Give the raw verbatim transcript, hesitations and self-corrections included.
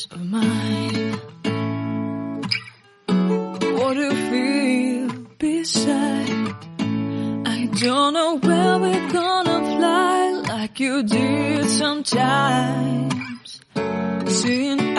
peace of mind. What do you feel beside? I don't know where we're gonna fly like you did sometimes. Seeing